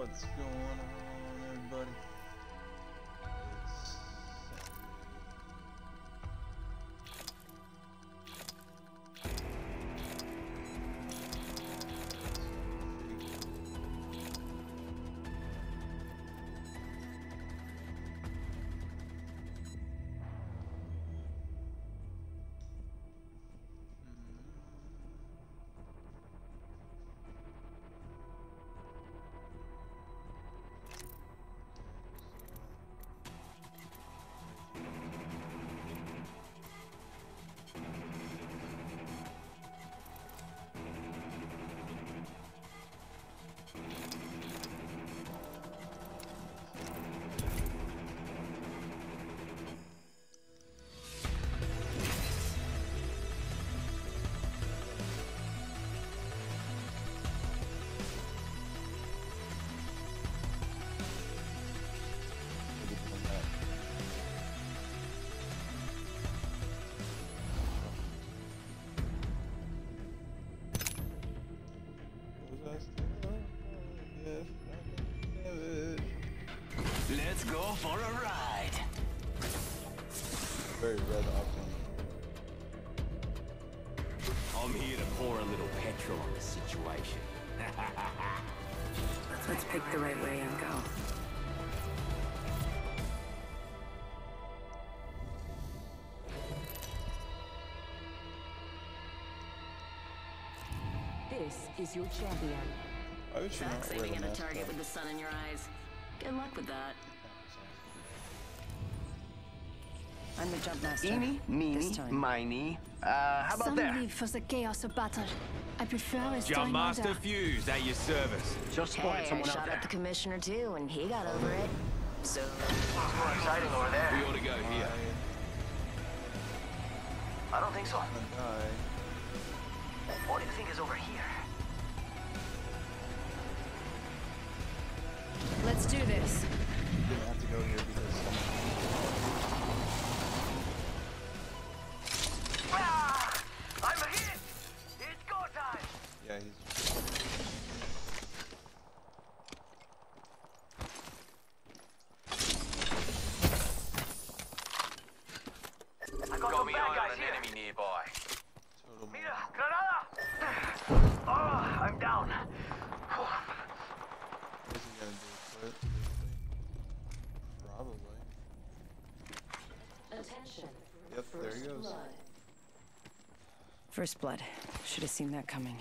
What's going on, everybody? Let's go for a ride. Very red octane. I'm here to pour a little petrol on the situation. Let's pick the right way and go. This is your champion. Why would you not Sucks wear aiming the at a mask target on? with the sun in your eyes. Good luck with that. I'm the jump master. Eeny, meeny, This time. miny. How about Some that? live for the chaos of battle. I prefer a Jump stern Master order. Fuse at your service. Just spotted Hey, I someone out shot there. at the commissioner too, and he got over it. So, More exciting over We there. ought to go here. I don't think so. I'm gonna die. What do you think is over here? Let's do this. Didn't have to go here because Ah! I'm hit! It's go time! yeah, he's. I got some bad guys here. enemy nearby. Total. Mira, granada! Oh, I'm down. Is he gonna do a quit? Probably. Attention. Yep, there he goes. Blood. First blood. Should have seen that coming.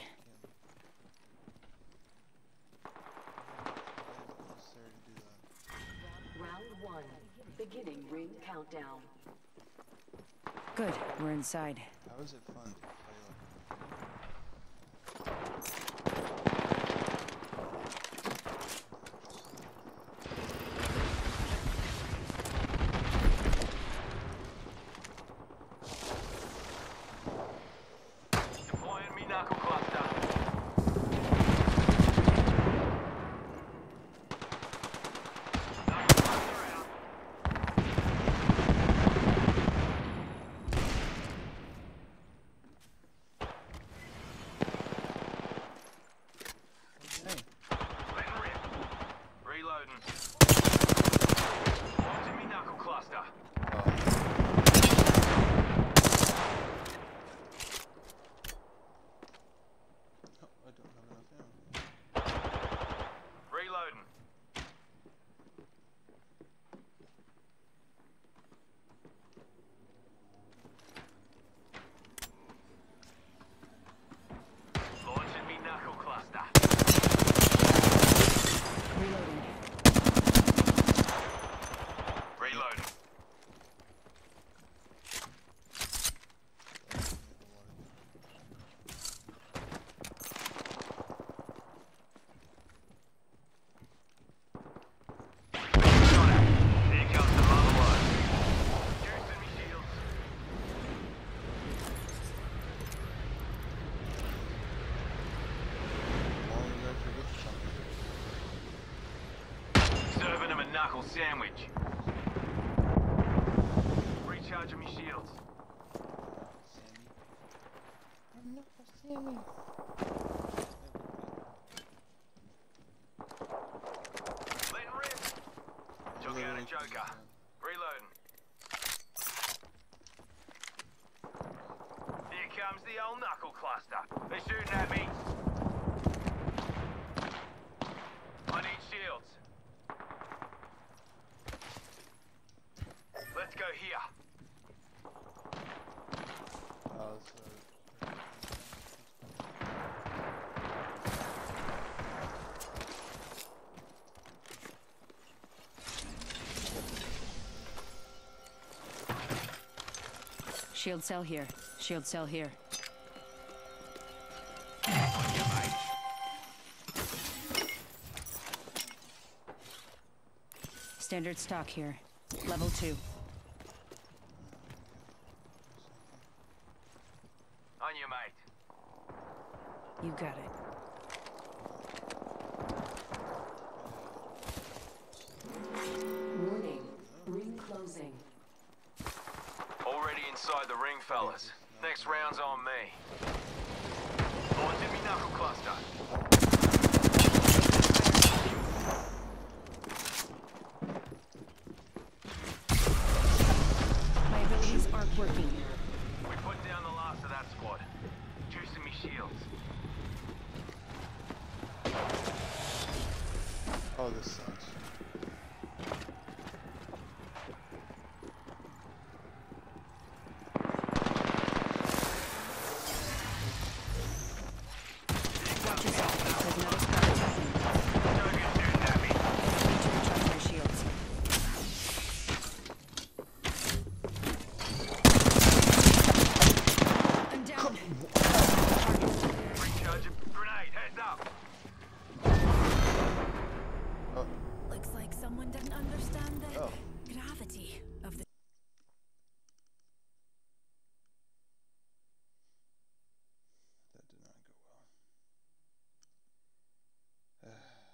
Necessary to do that. Round 1. Beginning ring countdown. Good. We're inside. How is it fun to play like Deploying me knuckle cluster. Knuckle cluster out. okay. Letting rip. Reloading. Launching me knuckle cluster. Oh, I don't have enough ammo. Reloading. Launching me knuckle cluster. Reloading. Reloading. Here comes the mother one. Juicing me shields. Long as I forget something. Serving him a knuckle sandwich. Recharging me shields. Sammy. I'm not a Sammy. quicker. Reloading. Here comes the old knuckle cluster. They're shooting at me. I need shields. Let's go here. Shield cell here. Shield cell here. Standard stock here. Level 2. On you, mate. You got it. Warning. Ring closing. Already inside the ring, fellas. Next round's on me. Launching me knuckle cluster. My abilities aren't working. We put down the last of that squad. Juicing me shields. Oh, this sucks. Watch yourself. There's another squad attacking. Target shooting at me. I need to recharge my shields. I'm down. Recharging grenade. Heads up. Looks like someone didn't understand the Oh. gravity of the. That did not go well.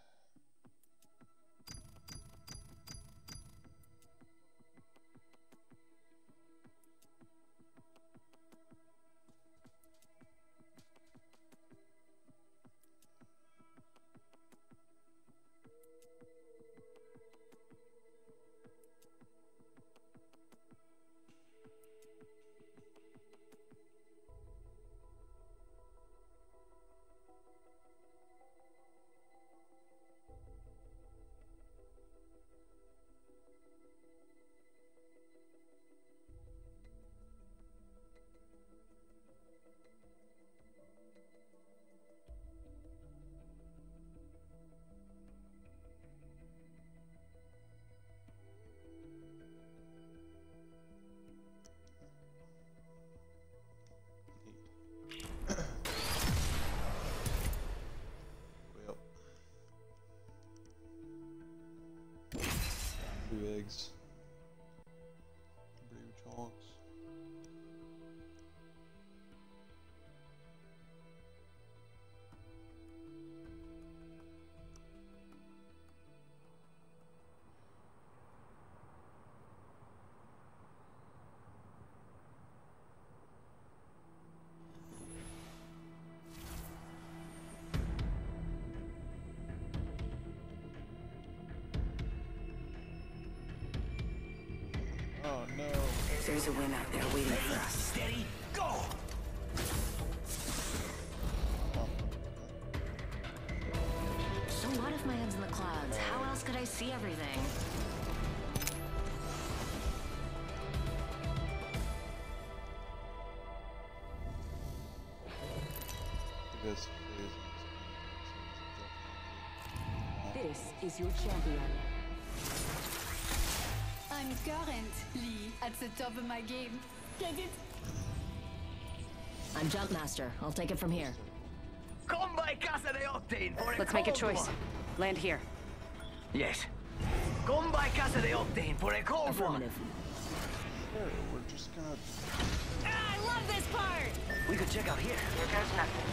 Well. 2 eggs. Brew chunks. Oh no. There's a win out there waiting for us. Steady, go! So what if my head's in the clouds? How else could I see everything? This This is your champion. I'm currently at the top of my game. Get it? I'm Jump Master. I'll take it from here. Come by Casa de Octane for a Let's make a cold choice. one. Land here. Yes. Come by Casa de Octane for a cold Affirmative. Sure, we're just gonna. I love this part! one. We could check out here. Here goes nothing.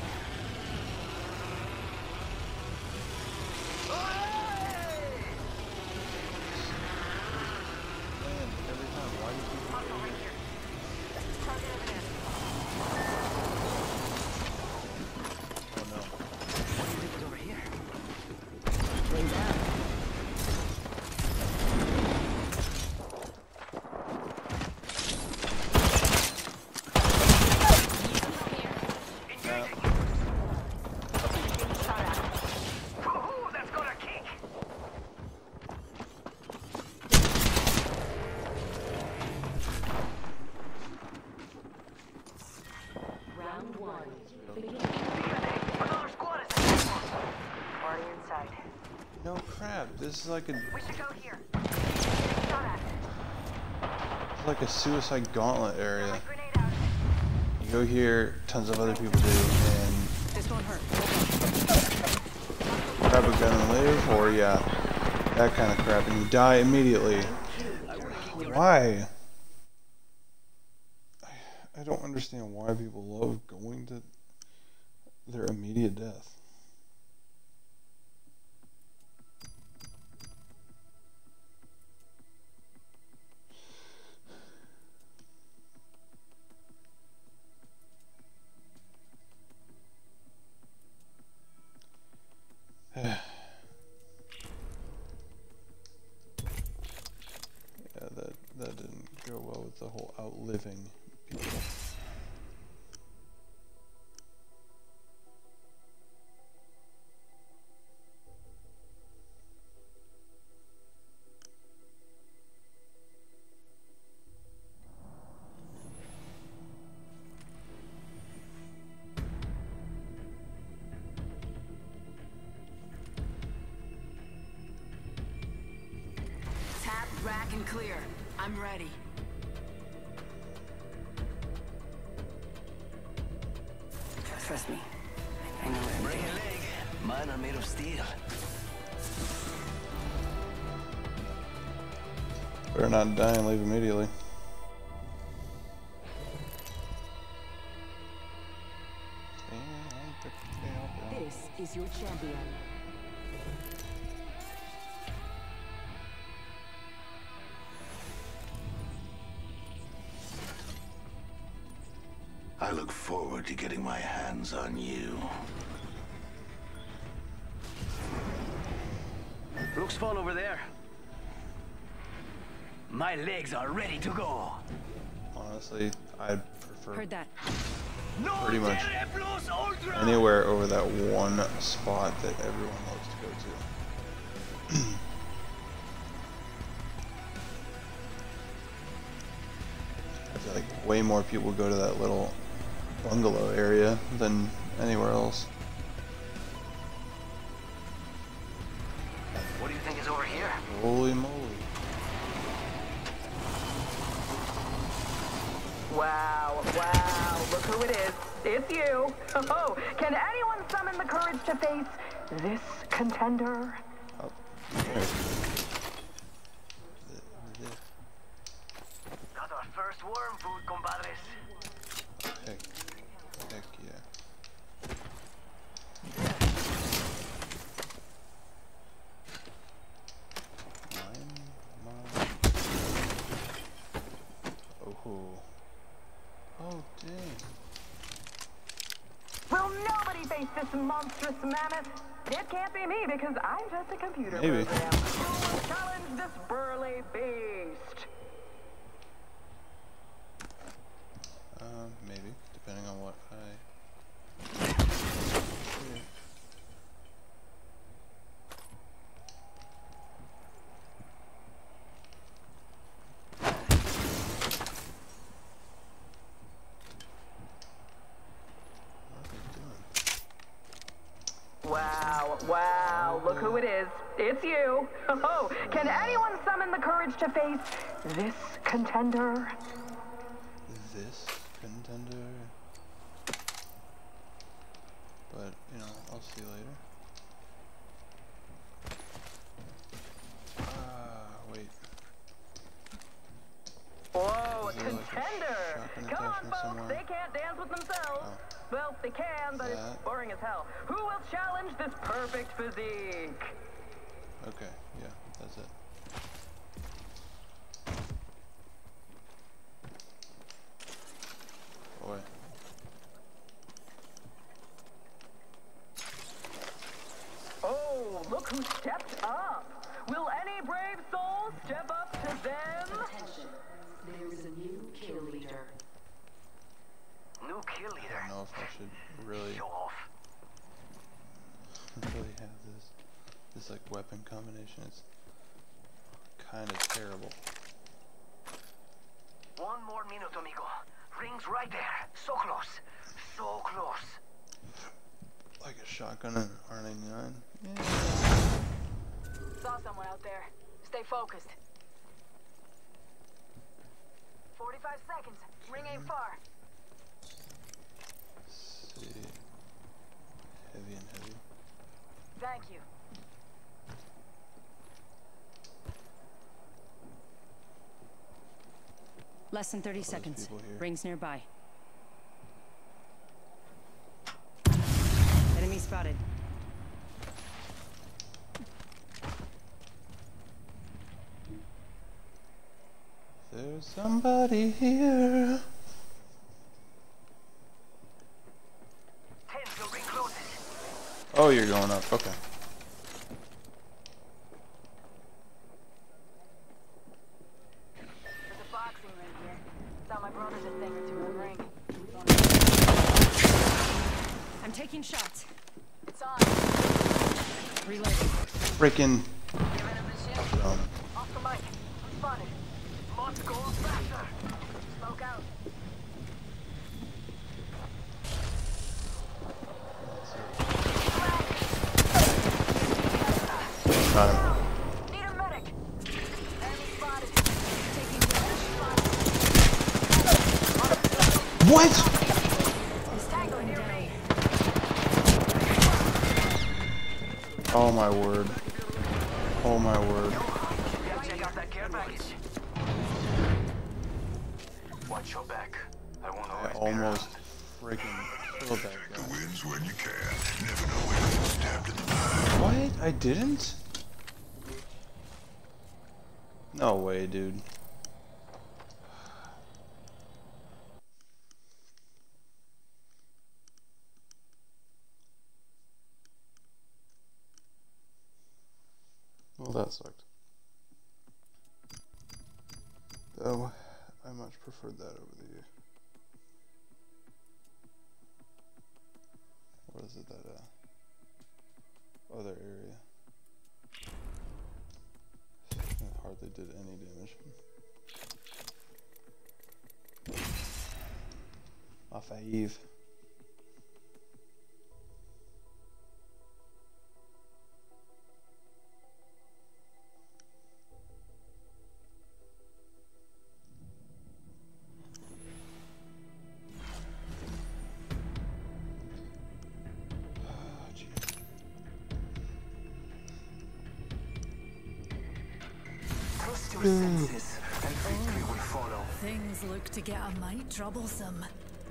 Land every time. Why do you keep Oh no. What do you think is over here? Wings out. This is like a We should go here. Getting shot at. it's like a suicide gauntlet area. My grenade out. You go here, tons of other people do, and This won't hurt. grab a gun and live, or yeah, that kind of crap, and you die immediately. Why? I don't understand why people love going to their immediate death. Yeah, that didn't go well with the whole outliving people. Tap, rack, and clear. I'm ready. Trust me. I know what I'm Bring doing. a leg. Mine are made of steel. Better not die and leave immediately. This is your champion. I look forward to getting my hands on you. Looks fun over there. My legs are ready to go. Honestly, I'd prefer Heard that. pretty much anywhere over that one spot that everyone loves to go to. I feel like way more people go to that little bungalow area than anywhere else. What do you think is over here? Holy moly. Wow, wow, look who it is. It's you. Oh, can anyone summon the courage to face this contender? Oh, there. Got our first worm food, compadres. Heck yeah. Oh, dang. Will nobody face this monstrous mammoth? It can't be me because I'm just a computer Maybe. program. Who will challenge this burly beast? Maybe, depending on what I... Wow, wow, look who it is. It's you. Oh, can anyone summon the courage to face this contender? This contender. But, you know, I'll see later. Wait. Whoa, a Is there like a contender! shotgun Come on, attachment folks, somewhere? they can't dance with themselves. Oh. Well, they can, but it's That. boring as hell. Who will challenge this perfect physique? Okay, yeah, that's it. Boy. Oh, look who stepped up. Will any brave soul step up to them? Attention. There is a new kill leader. New kill I leader. don't know if I should really, Show off. really have this like weapon combination. It's kind of terrible. One more minute, amigo. Ring's right there. So close. So close. Like a shotgun and R99. Yeah. Saw someone out there. Stay focused. 45 seconds. Ring ain't far. See. Heavy and heavy. Thank you. Less than 30 seconds. Rings nearby. Enemy spotted. There's somebody here. Oh, you're going up. Okay. There's a boxing ring here. Thought my brother's a thing or two in the ring. I'm taking shots. It's on. Reloading. Freaking. Giving him the shit. Off the mic. I'm spotted. Monster go faster. Smoke out. Got him. Need a medic. Enemy spotted. What? He's tangled near me. Oh my word. Oh my word. Check out that care package. Watch your back. I won't I always almost freaking killed that guy. Wins when you can. Never know when you get stabbed in the back. What? I didn't? No way, dude. Well, that sucked. Though, I much preferred that over the... What is it, that, other area? It hardly did any damage. Ma fave. Trust your senses, and victory will follow. Things look to get a mite troublesome.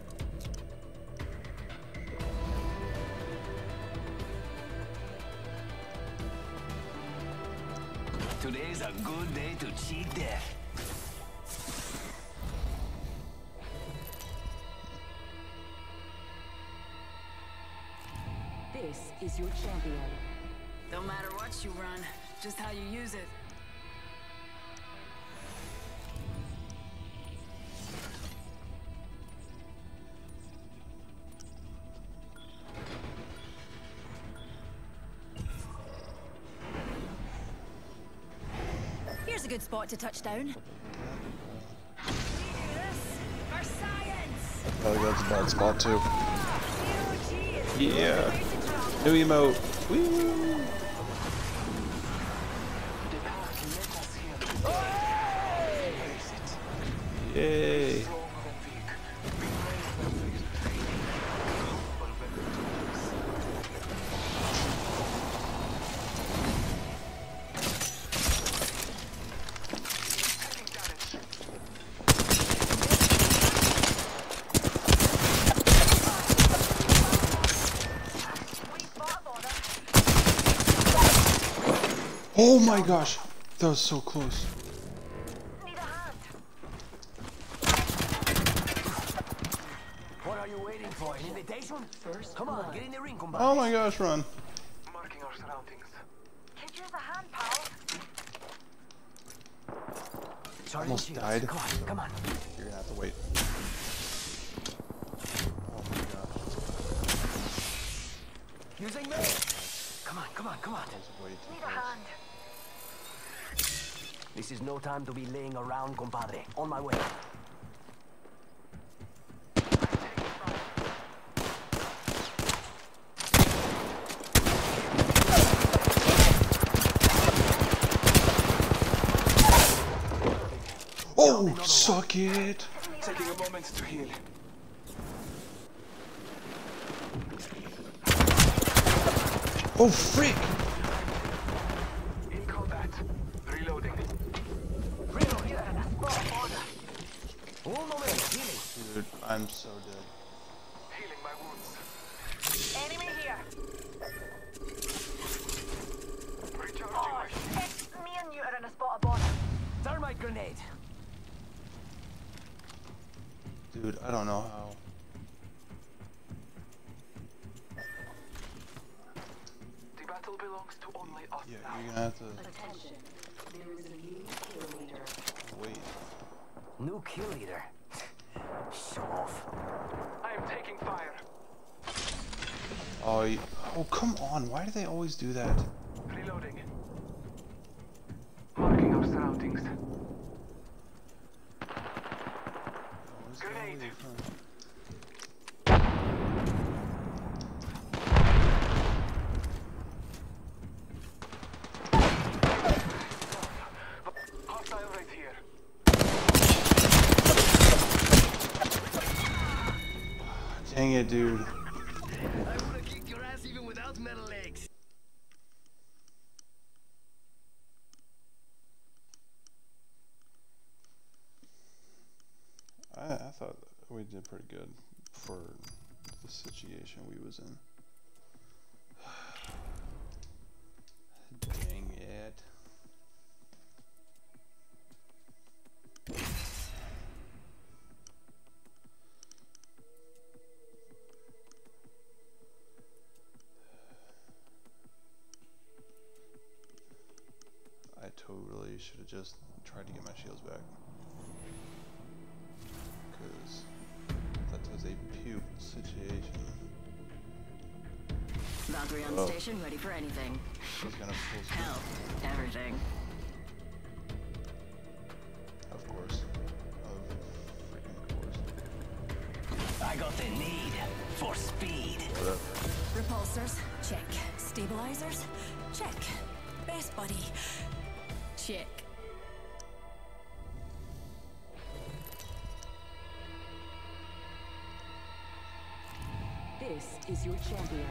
Today's a good day to cheat death. This is your champion. Don't matter what you run, just how you use it. Here's a good spot to touch down. Oh, that's a bad spot too. Yeah. New emote. Woo. Yay. Oh my gosh, that was so close. What are you waiting for? An invitation? First Come on, blood. get in the ring, combat. Oh my gosh, run. Marking our surroundings. Can't use a hand, pal. Charlie Almost shields. died. Come on. You're gonna have to wait. Oh my gosh. Using me. Come on. That was way too Need a close. hand. This is no time to be laying around, compadre. On my way. Suck it! Taking a moment to heal. Oh, freak! In combat. Reloading. Dude, I'm so dead. Healing my wounds. Enemy here. Recharging Oh, my shield. shit. Me and you are in a spot of bother. Thermite grenade. Dude, I don't know how. The battle belongs to only us Yeah, now. you're gonna have to Attention. There is a new kill leader. wait. New kill leader. Show off. I am taking fire. Oh, oh, come on! Why do they always do that? Reloading. Marking our surroundings. Always Grenade. always, huh? Hostile right here. Dang it, dude. I would have kicked your ass even without metal legs. I thought we did pretty good for the situation we was in. Dang it. I totally should have just tried to get my shields back. Because that was a puke situation. Valkyrie on station, ready for anything. He's gonna pull some, Hell, everything. of course. Of freaking course. I got the need for speed. Whatever. Repulsors, check. Stabilizers, check. Best buddy, check. This is your champion.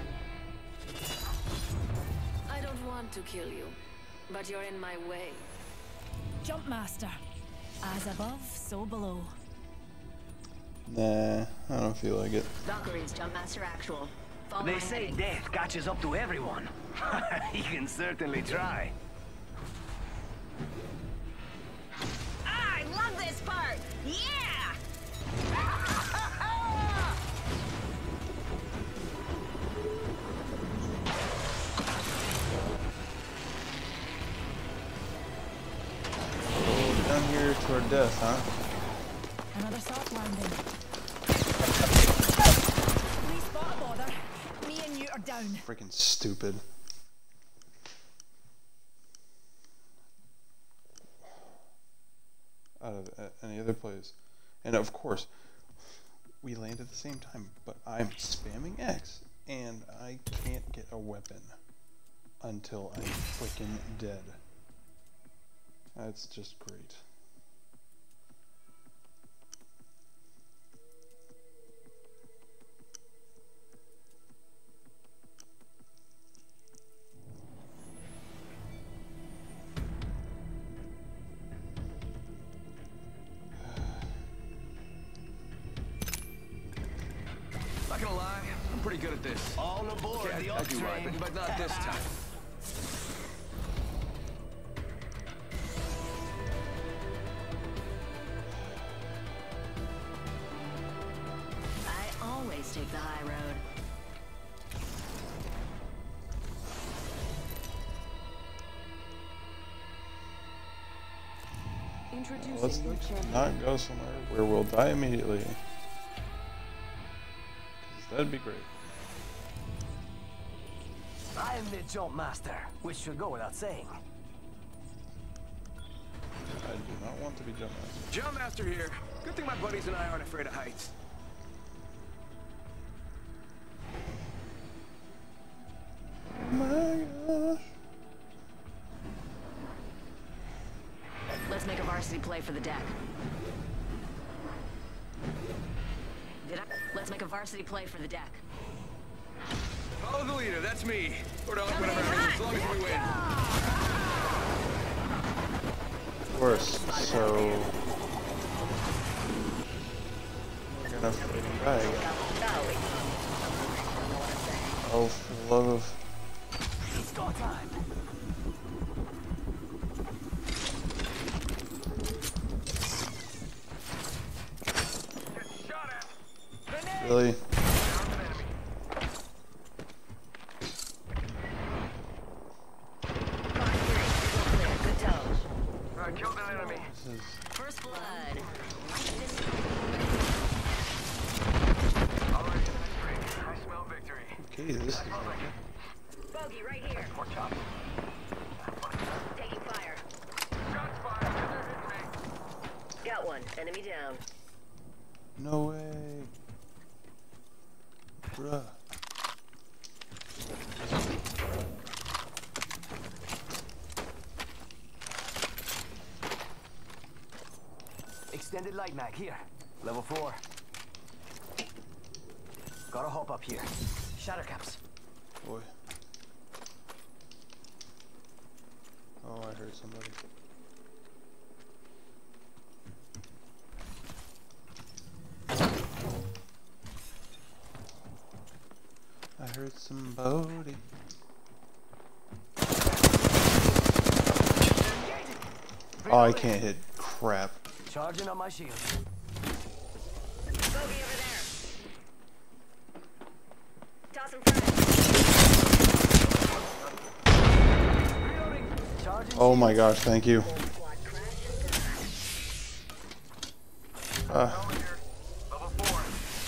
I don't want to kill you, but you're in my way. Jump master. As above, so below. Nah, I don't feel like it. Valkyrie's Jumpmaster Actual. Follow They my say heading. death catches up to everyone. He can certainly try. I love this part! Yeah! So down here to our death, huh? Another soft landing. Please spot a bother. Me and you are down. Freaking stupid. Out of any other place. And of course, we land at the same time, but I'm spamming X, and I can't get a weapon until I'm freaking dead. That's just great. Not gonna lie, I'm pretty good at this. All aboard the I do right, but not this time. I always take the high road. Introducing Let's your champion. not go somewhere where we'll die immediately. 'Cause that'd be great. I am the jump master, which should go without saying. I do not want to be jump master. Jump Master here. Good thing my buddies and I aren't afraid of heights. Oh my gosh. Let's make a varsity play for the deck. Let's make a varsity play for the deck. Follow the leader, that's me. Or don't, whatever happens, as long as we win. Of course, so we're gonna fight him back. Oh, for the love of... It's go time. Really? Killed an enemy. This is... First blood. Already in the next ring. I smell victory. Okay, this is... Bogey right here. More chops. Taking fire. Shots fired. They're hitting me. Got one. Enemy down. No way. Bruh. Extended light mag here. Level 4. Gotta hop up here. Shatter caps. Boy. Oh, I heard somebody. I heard somebody. Oh, I can't hit crap. Charging on my shield. Bogey over there. Toss him front. Reloading. Charging. Oh my gosh, thank you. Level 4.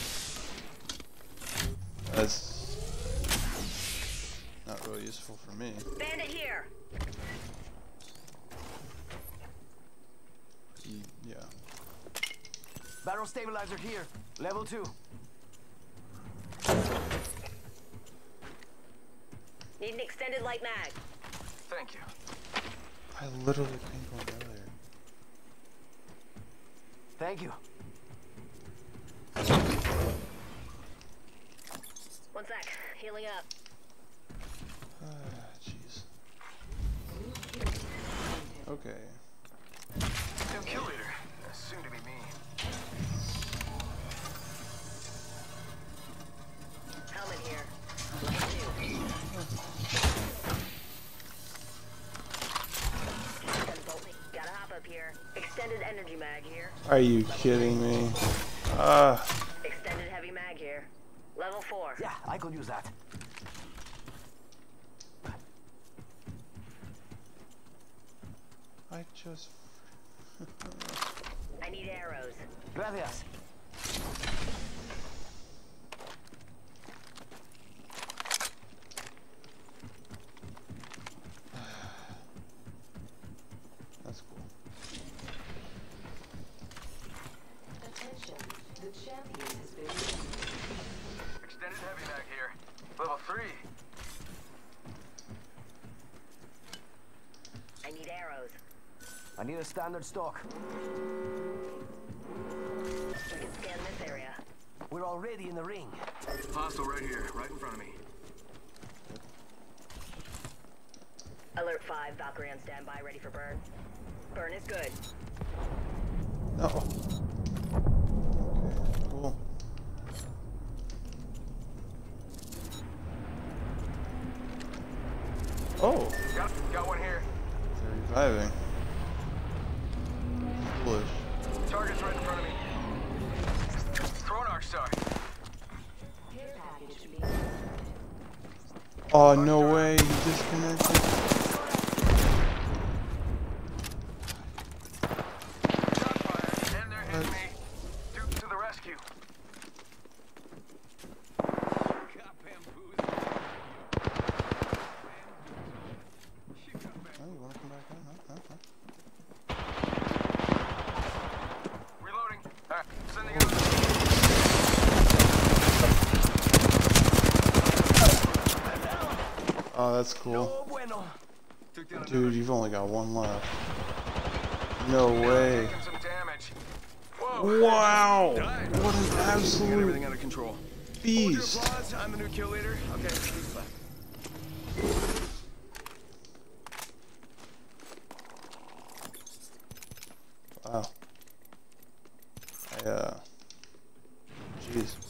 That's not really useful for me. Bandit here. Yeah. Barrel stabilizer here. Level 2. Need an extended light mag. Thank you. I literally pinged one earlier. Thank you. One sec. Healing up. Jeez. Okay. New kill leader. Soon to be me. Helmet here. Level 2. Gotta hop up here. Extended energy mag here. Are you kidding me? Extended heavy mag here. Level 4. Yeah, I could use that. I just... I need arrows. Gracias. That's cool. Attention, the champion has been Extended heavy mag here. Level 3. I need arrows. I need a standard stock. We can scan this area. We're already in the ring. Hostile right here, right in front of me. Alert 5, Valkyrie on standby, ready for burn. Burn is good. No. Okay, cool. Oh, Got one here. they're reviving. Foolish. Target's right in front of me. Throw an arc star. care package being Oh, no way, he disconnected. Shot fired, and they're hitting me. Duke to the rescue. Oh, you wanna come back in? Huh? Reloading. Alright, sending out. Oh, that's cool. Oh, bueno. Took down Dude, you've only got one left. No way. taking some damage. Whoa, Wow! Died. What an Got absolute everything under control. beast! Hold your applause. I'm the new kill leader. Okay, who's left? Wow. Jeez.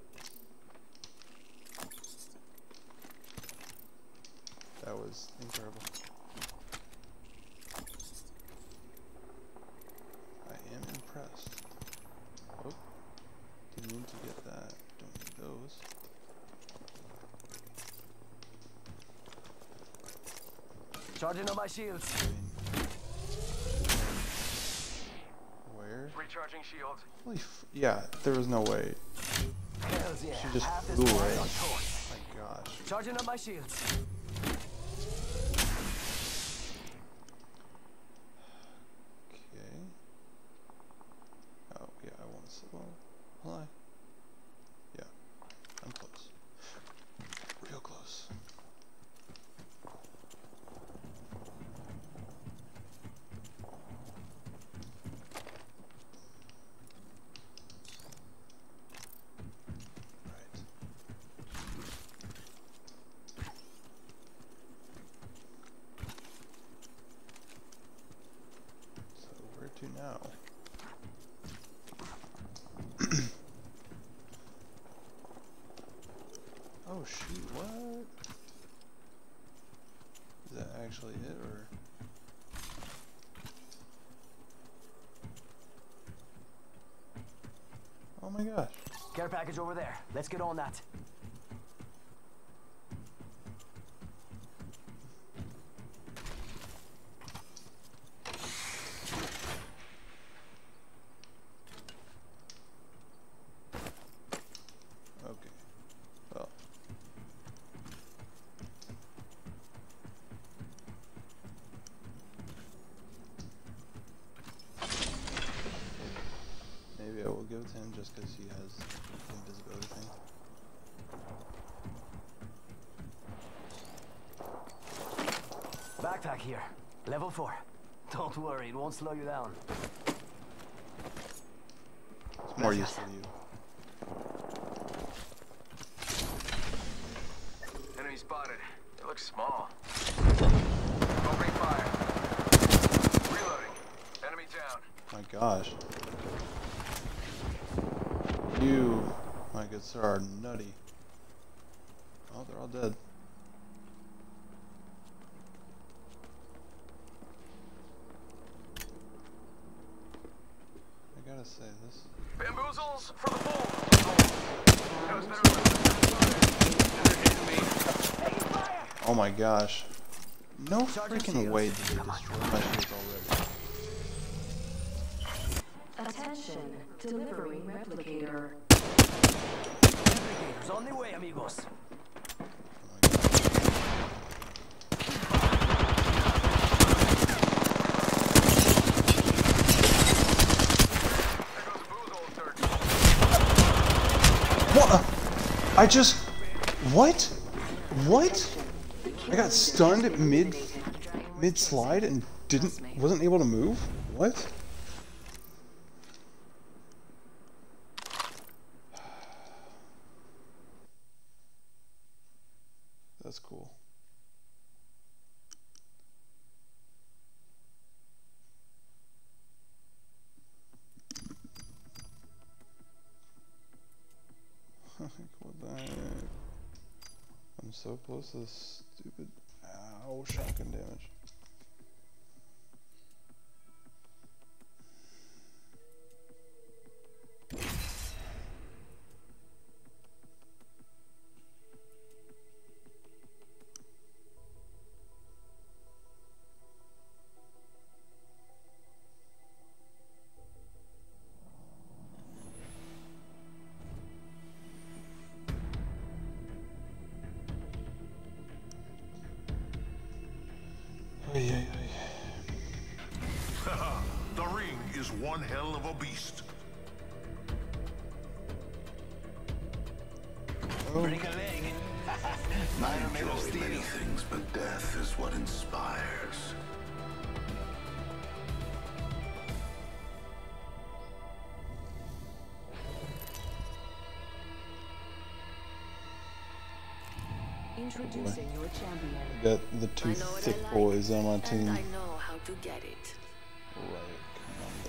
That was incredible. I am impressed. Oh, didn't mean to get that. Don't need those. Charging on my shields. I mean, where? Recharging shields. Holy yeah, there was no way. Hells yeah. She just Half this flew war away. is on course. My gosh. Charging on my shields. Okay. Oh, yeah, I want to see. Well, hi. Yeah, I'm close. Real close. Right. So, where to now? Oh shoot, what? Is that actually it, or? Oh my gosh. Care package over there. Let's get on that. Okay. Well. Maybe I will give it to him just because he has the invisibility thing. Backpack here. Level 4. Don't worry, it won't slow you down. It's more useful to you. Enemy spotted. It looks small. Opening fire. Reloading. Enemy down. My gosh. You, my good sir, are nutty. Oh, they're all dead. I gotta say this. Bamboozles for the bull. That was better than Oh my gosh. No freaking way did they destroy my shields already. Attention, delivering replicator. Replicators on the way, amigos. What? I just... What? What? I got stunned at mid-slide and wasn't able to move? What? That's cool. What the heck? I'm so close to this stupid shotgun damage. The ring is one hell of a beast. Break a leg. I enjoy many things, but death is what inspires. Introducing your champion. I got the two thick boys on my team. I know how to get it. Right, commando.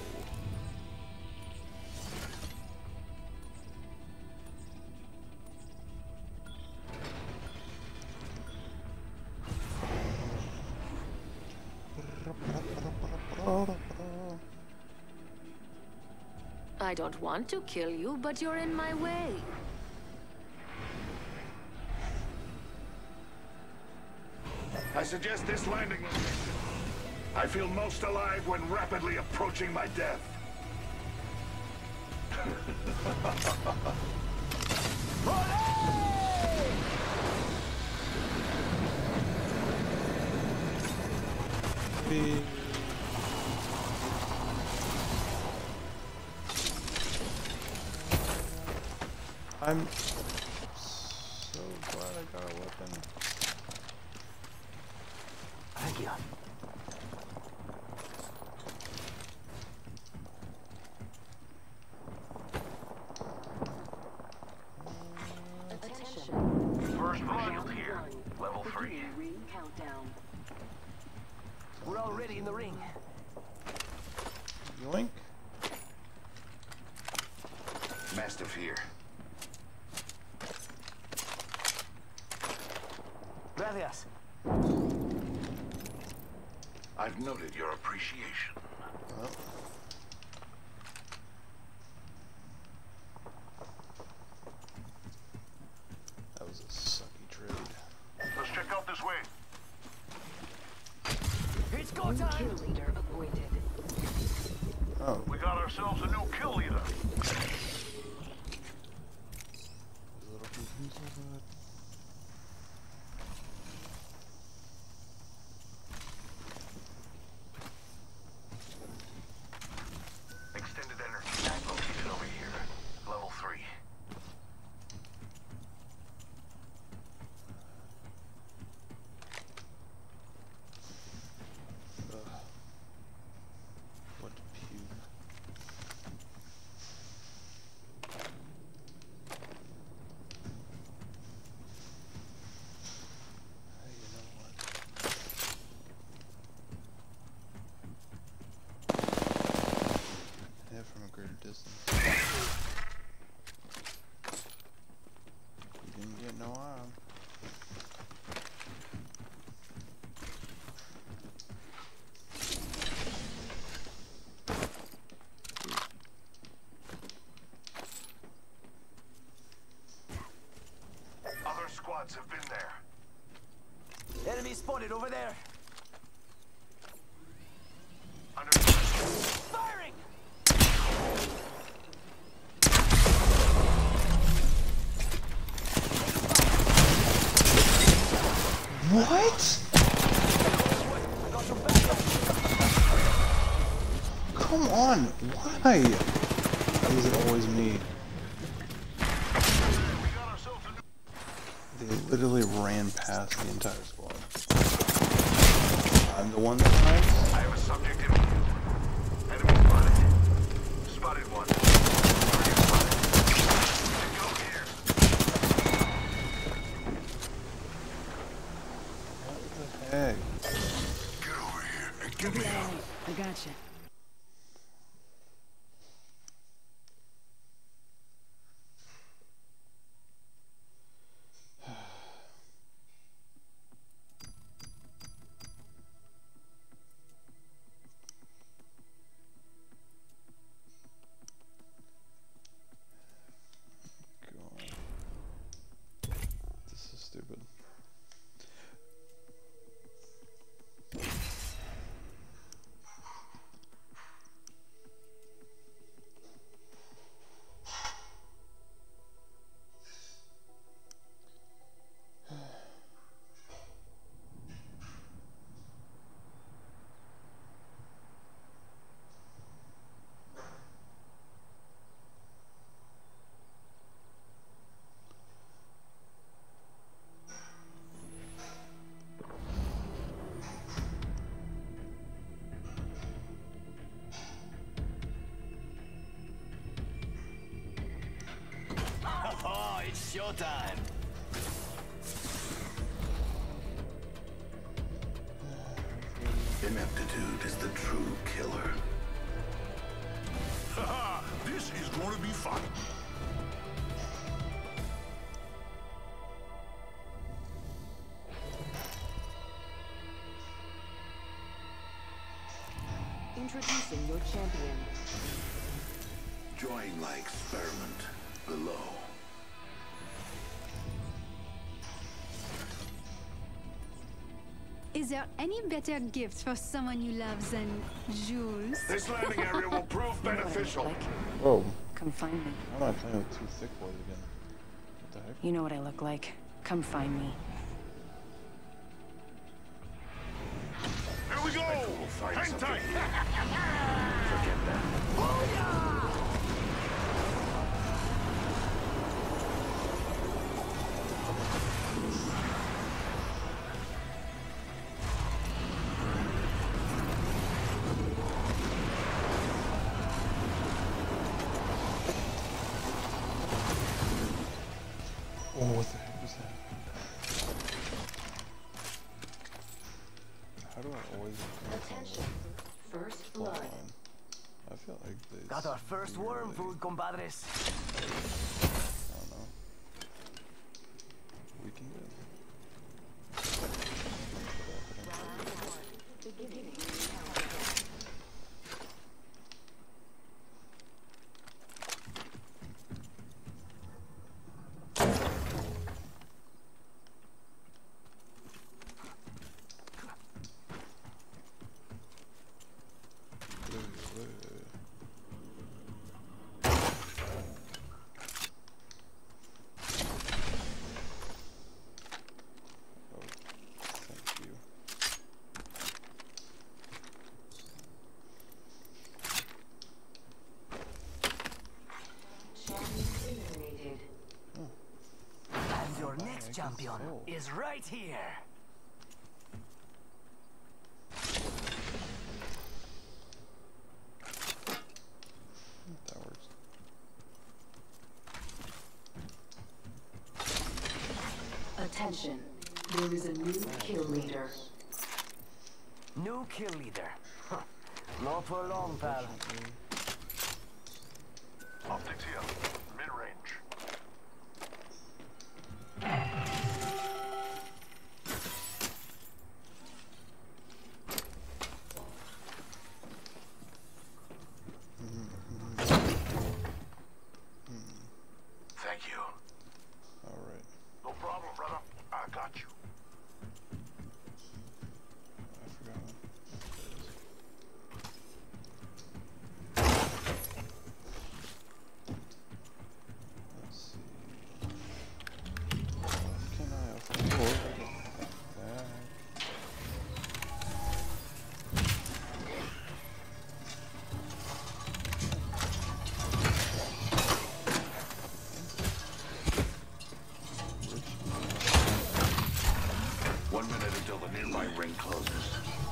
I don't want to kill you, but you're in my way. I suggest this landing location. I feel most alive when rapidly approaching my death. I'm so glad I got a weapon. Thank you. Attention. First blood here. Level 3. Ring countdown. We're already in the ring. Yoink. Mastiff here. Gracias. I've noted your appreciation. Well. That was a sucky trade. Let's check out this way. It's go time. Kill leader appointed. Oh. We got ourselves a new kill leader. I was a little confused with that. Extended energy tank located over here. Level 3. What pube. Hey, you know what? Yeah, from a greater distance. You didn't get no arm. Other squads have been there. Enemy spotted over there. Under Firing! What? Come on, why? Why is it always me? They literally ran past the entire squad. I'm the one that hides? I have a subject in view. Enemy spotted. Spotted one. Go here. What the heck? Get over here and get me out. I gotcha. God. This is stupid. Oh, it's showtime. Ineptitude is the true killer. Haha, this is going to be fun. Introducing your champion. Join my experiment below. Is there any better gift for someone you love than jewels? This landing area will prove beneficial. Whoa. Come find me. How am I playing with two thick boys again? What the heck? You know what I look like. Come find me. Here we go! Hang tight! Forget that. Oh, what the heck was that? How do I always First blood. I feel like this. Got our first worm food, compadres. I don't know. We can do it. And your next champion is right here. That works. Attention. There is a new kill leader. New kill leader. Huh. Not for long, pal. Optics here. Mid-range. Thank you. All right. No problem, brother. I got you. I forgot one. Let's see. What can I afford? Back. One minute until the nearby ring closes.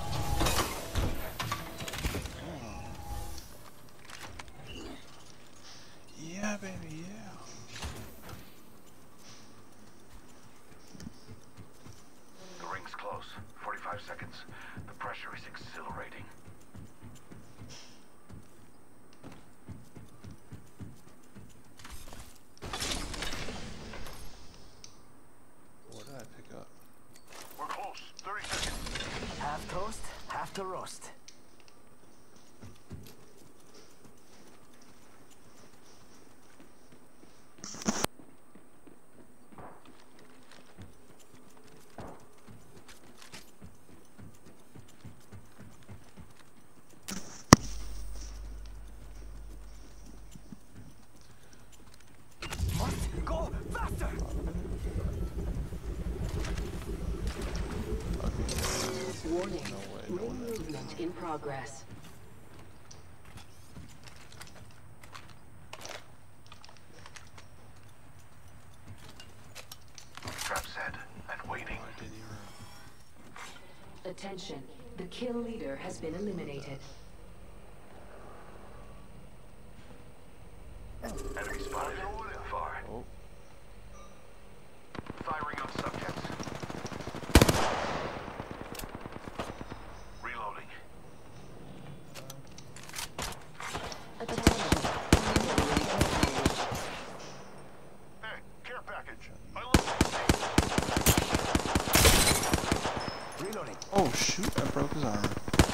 Yeah, baby, yeah. The ring's close. 45 seconds. The pressure is exhilarating. What did I pick up? We're close. 30 seconds. Half toast, half to roast. Must go faster! Warning. No way, no Ring way. movement in progress. Trap set and waiting. I didn't even... Attention. The kill leader has been eliminated. Enemy spotted. Far. Oh. Firing on subjects. Reloading. shoot, I broke his armor.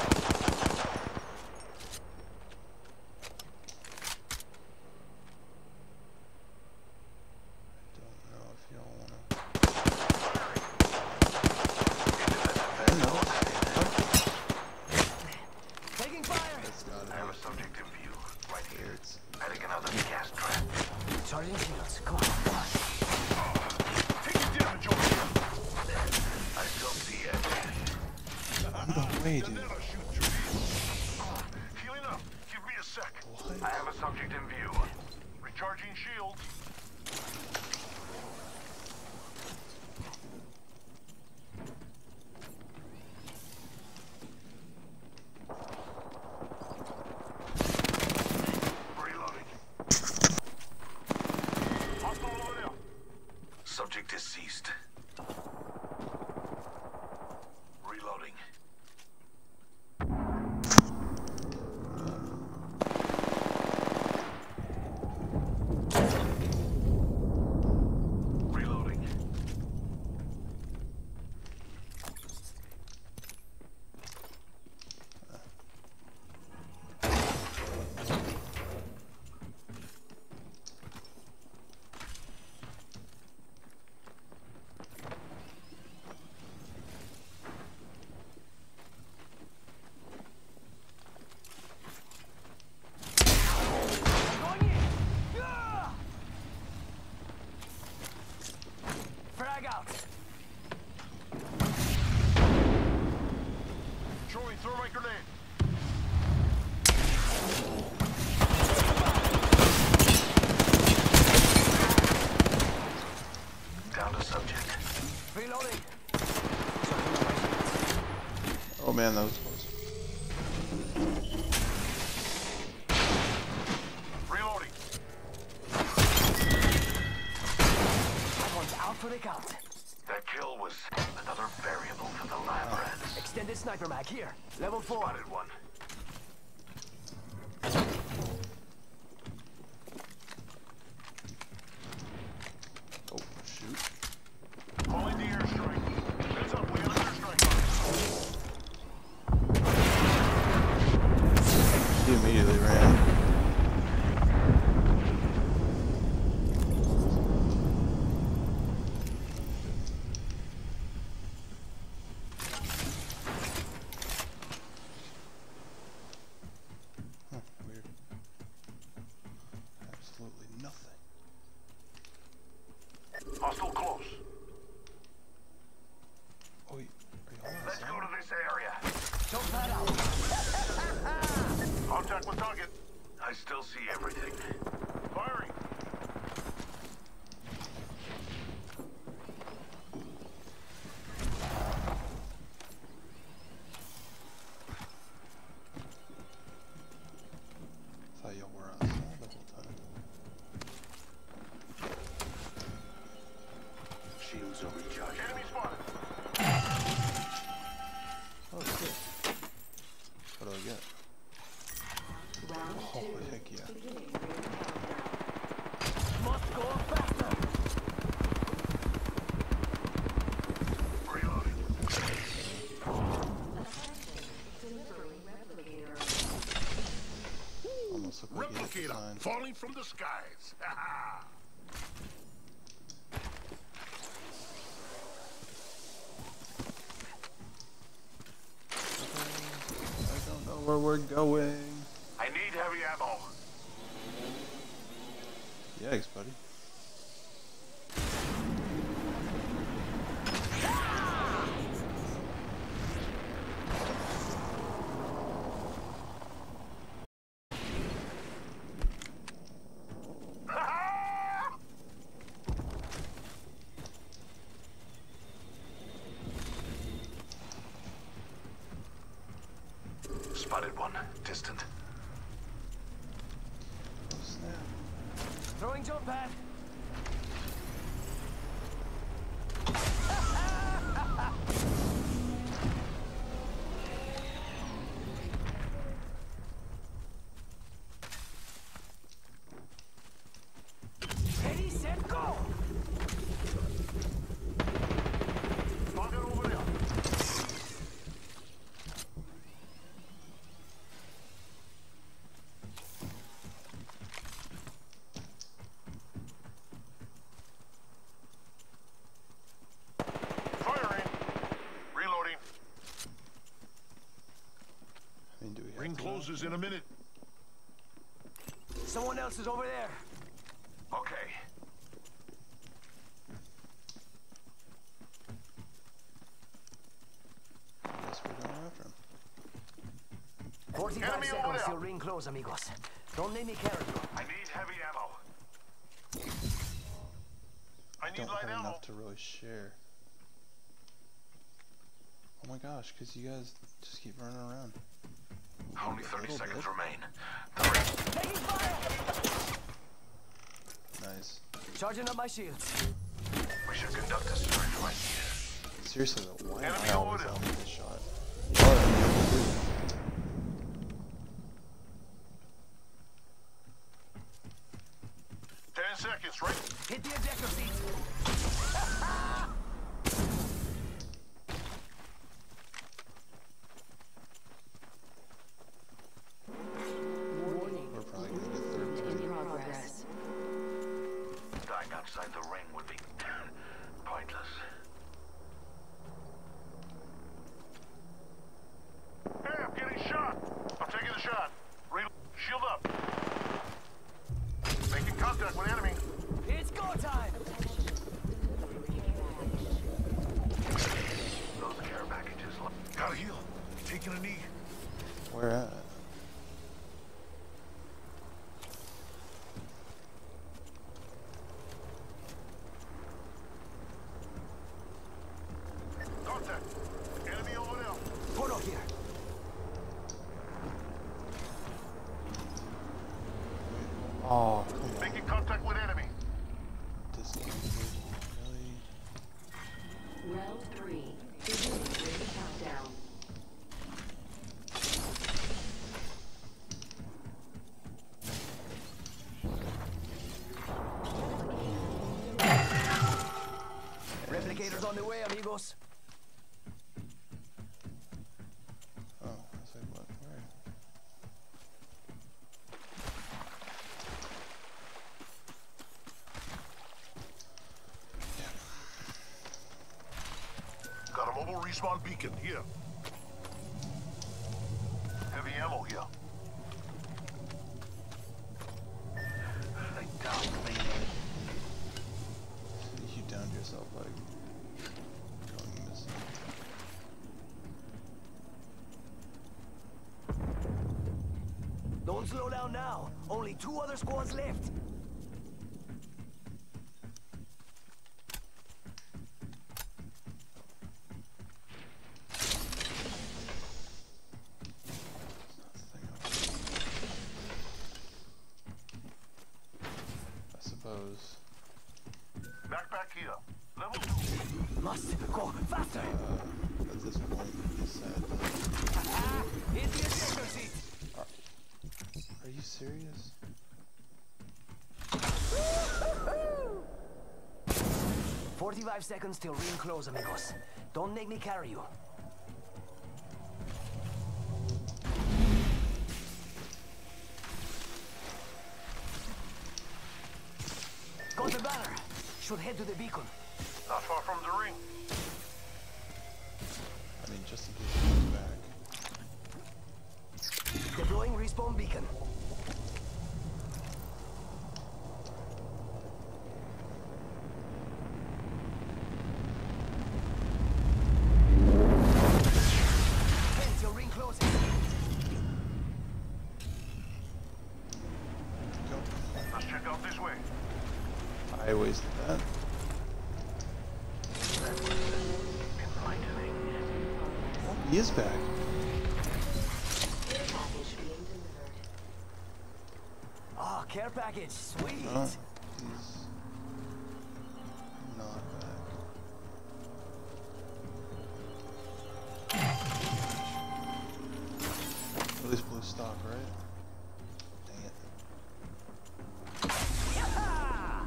Taking fire! I have a subject in view, right here. Adding another gas trap. Charging shields. Come on. Take your damage over here. I still see it. No way, dude. Healing up. Give me a sec. I have a subject in view. Recharging shields. Reloading. Hostile over there. Subject is seized. Reloading. Reloading. Going in! Yeah! Frag out! Throwing thermite grenade. Down to subject. Reloading! Oh man, that was close. Reloading. That one's out for the count. That kill was another variable for the lab rats. Extended sniper mag here. Level 4. Spotted one. Oh, shoot. Calling the airstrike. Heads up, we have an airstrike. He immediately ran. Huh, weird. Absolutely nothing. Hostile close. Oh, are you all Let's go to this area. Don't pad out. Contact with target. I still see everything. Firing. Thought y'all were outside the whole time. Shields are recharged. Enemy spotted. Oh shit. What do I get? Round Oh, 2. heck yeah. Beginning ring countdown. Must go faster. Reloading. Delivering replicator. Almost looked like he hit the Replicator sign. falling from the skies. I don't know where we're going. I need heavy ammo. Yikes, buddy. Spotted one. Distant. Oh, snap. Throwing jump pad. Ready, set, go! Target over there. closes in a minute. Someone else is over there. Okay. Guess we're going after him. 45 Enemy over seconds there. till ring close, amigos. Don't make me carry you. I need heavy ammo. I I need don't light have ammo. enough to really share. Oh my gosh, because you guys just keep running around. Only 30 Little seconds bit. remain. Taking fire! Nice. Charging up my shields. We should conduct a search right here. Seriously though, why am Enemy I always over on there. this shot? Oh, Ten seconds, right? Hit the ejector seat. Warning. we're probably gonna get third In party. progress. Dying outside the ring would be pointless. Hey, I'm getting shot. I'm taking the shot. Shield up. Making contact with enemy. It's go time! Those care packages. Gotta heal. Taking a knee. Where at? Contact. Enemy over there. Portal here. Oh, come on. Making contact with enemy. Disconnected. Really? Round 3. Beginning ring countdown. Replicators on the way, amigos. Oh, I was like, what? Where? Got a mobile respawn beacon here. Heavy ammo here. They downed me. You downed yourself by going missing. Don't slow down now. Only 2 other squads left. I suppose. Backpack here. Level 2. Must go faster. At this point, it's sad. Hit the ejector seat. Are you serious? 45 seconds till ring close, amigos. Don't make me carry you. Got the banner. Should head to the beacon. Not far from the ring. I mean, just in case he comes back. Deploying respawn beacon. Till ring closes. Go. Let's check out this way. I wasted that. Oh, he is back. Package being delivered. Oh, care package. Sweet. No, he's not back. At least blue stock, right? Dang it. Yeah!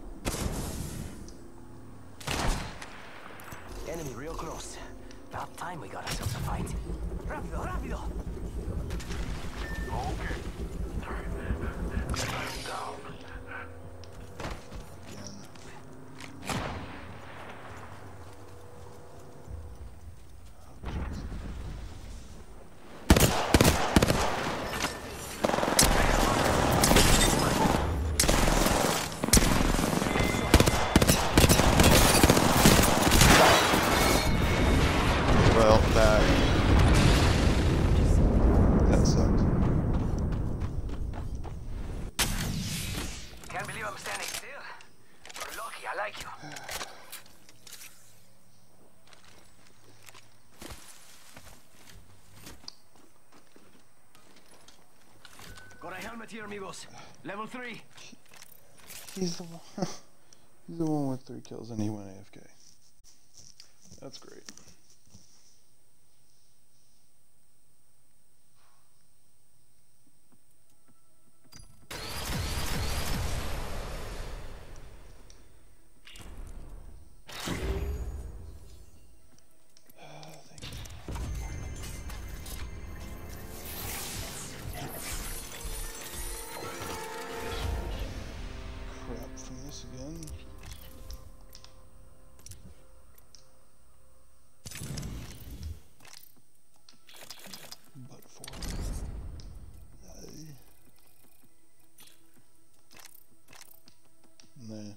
Enemy real close. About time we got ourselves a fight. Rápido, rápido! Okay. Down. Again. Oh, jeez. Still, you're lucky. I like you. Got a helmet here, amigos. Level 3. He's the one. He's the one with 3 kills, and he went AFK. That's great. Crap from this again. But for nah.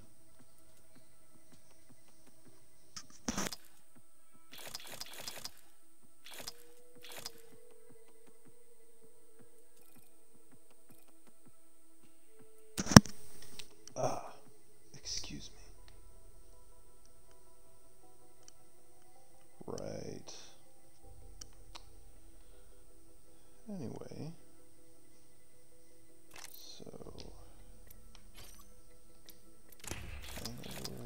Excuse me. Right. Anyway, so Bangalore,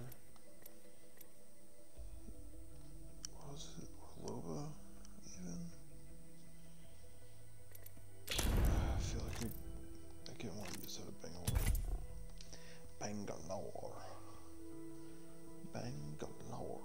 what was it, Orlova, even? I feel like I get more use out of Bangalore. Bangalore. Bangalore.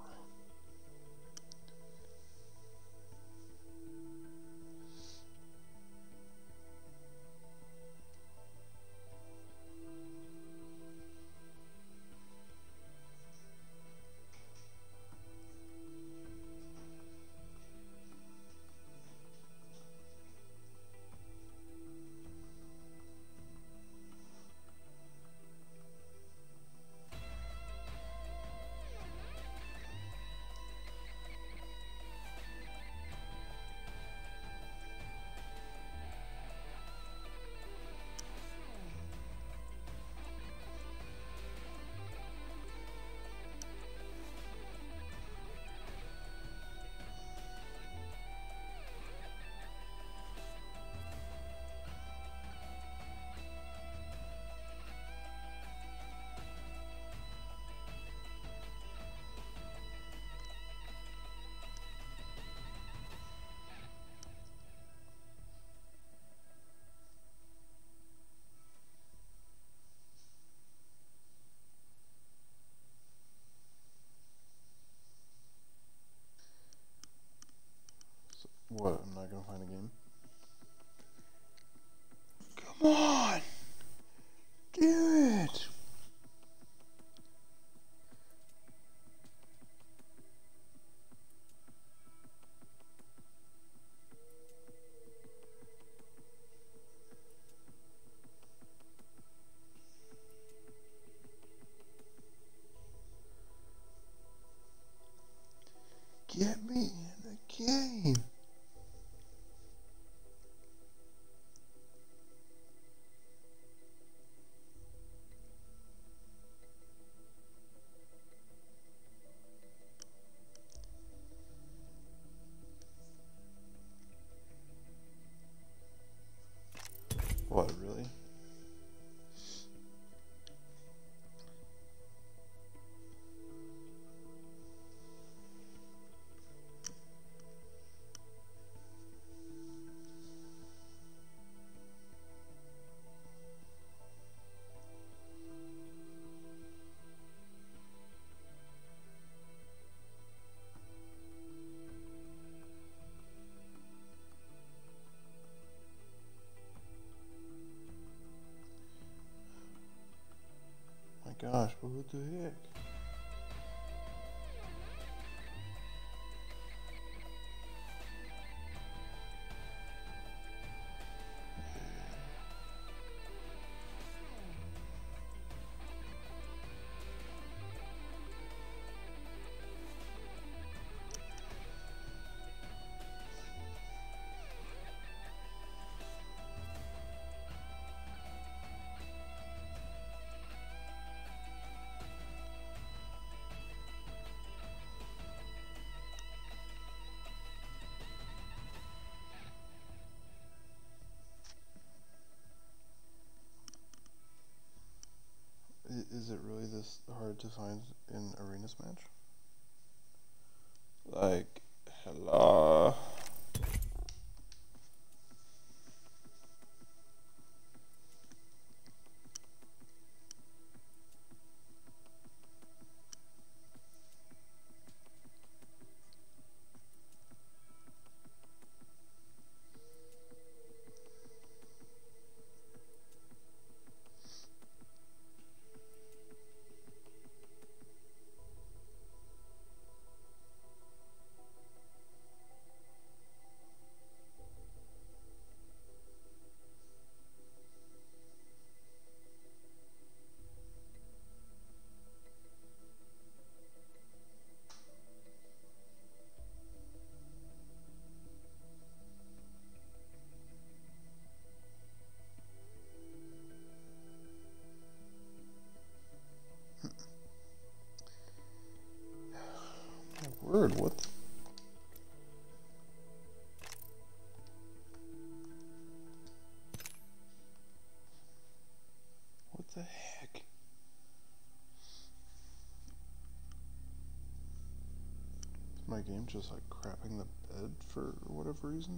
What? I'm not gonna find a game? Come on! Damn it! Get me in the game! What, really? My gosh, what the heck? really this hard to find in arena smash? Like, hello. Word, what the heck? Is my game just like crapping the bed for whatever reason?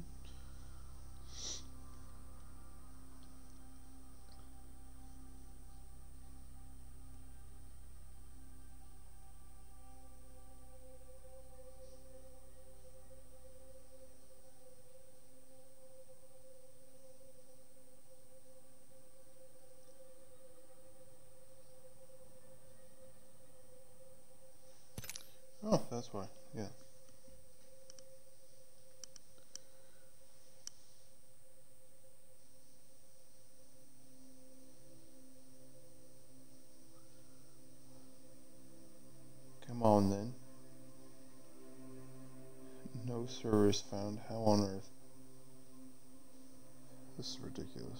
Oh, that's why, yeah. Come on then. No servers found. How on earth? This is ridiculous.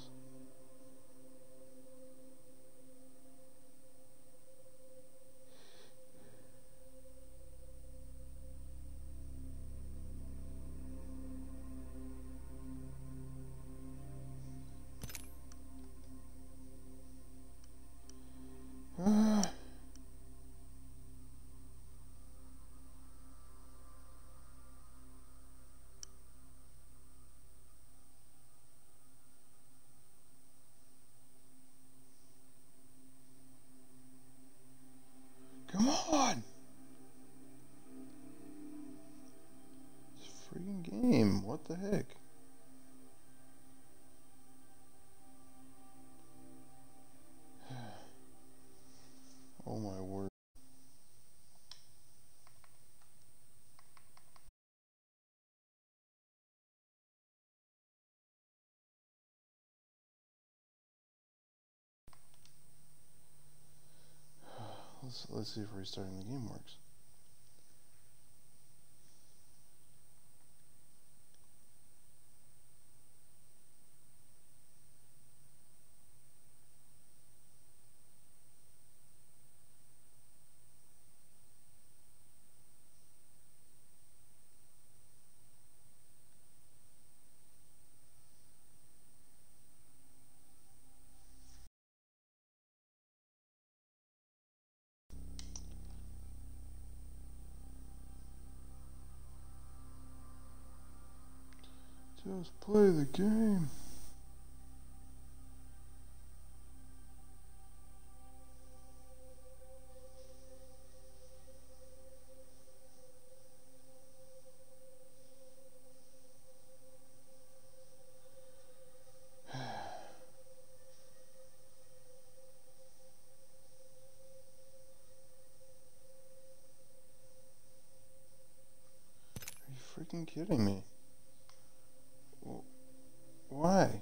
Come on! This freaking game, what the heck? Oh my word. Let's see if restarting the game works. Just play the game. Are you freaking kidding me? Why?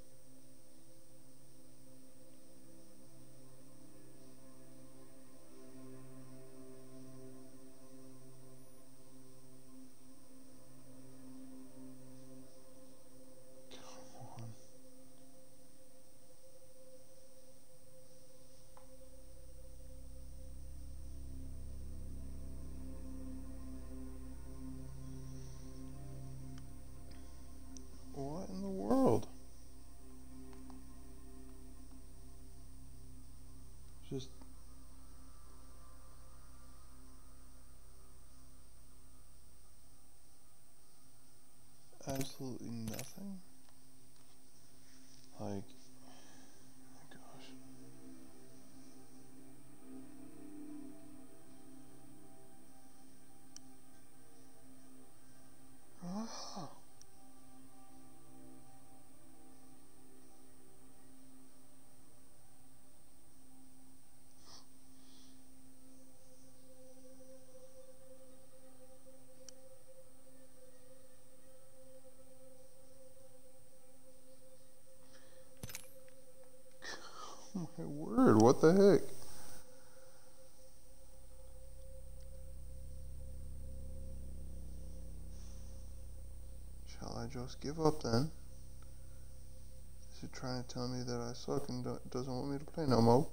What in the world? Just absolutely nothing? Like, oh my gosh. Oh. My word, what the heck? Shall I just give up then? Is he trying to tell me that I suck and doesn't want me to play no more?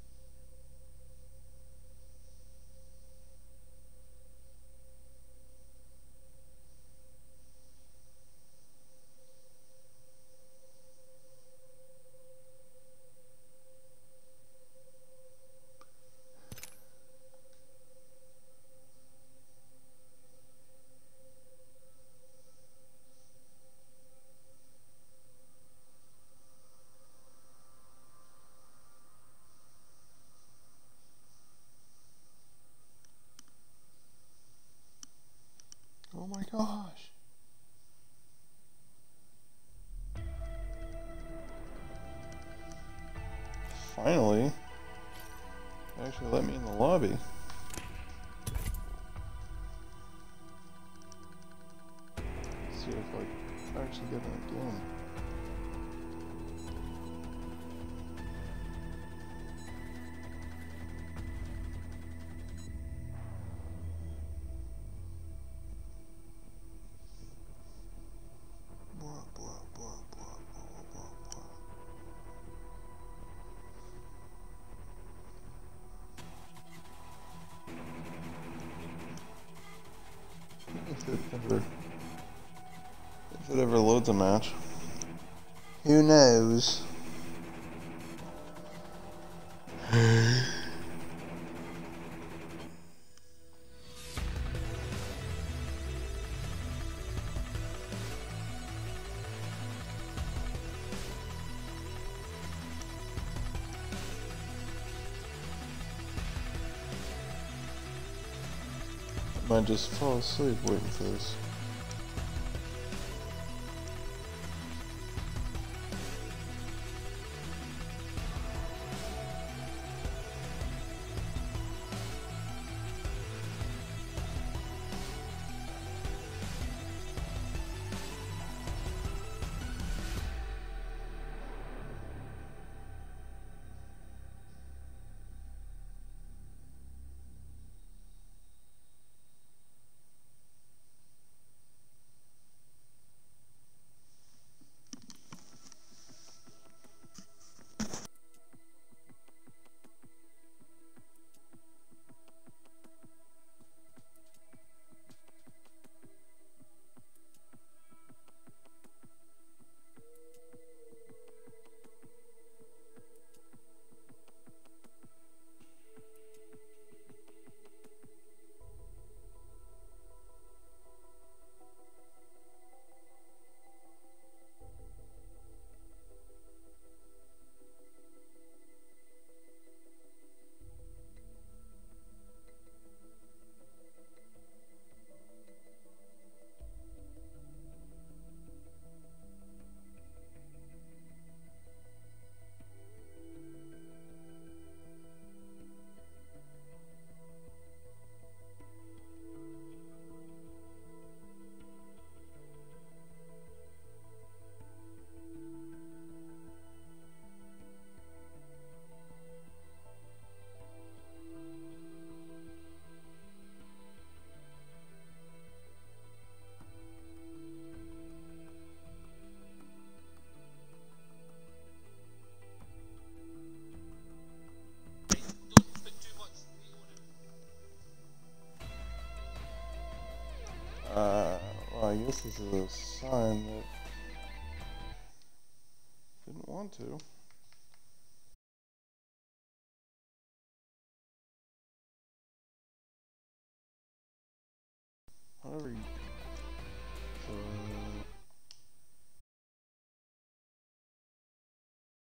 Oh my gosh. Finally. They actually let me in the lobby. Let's see if I actually get in a game. If it ever loads a match. Who knows? I might just fall asleep waiting for this. Well, I guess this is a sign that didn't want to. Whatever you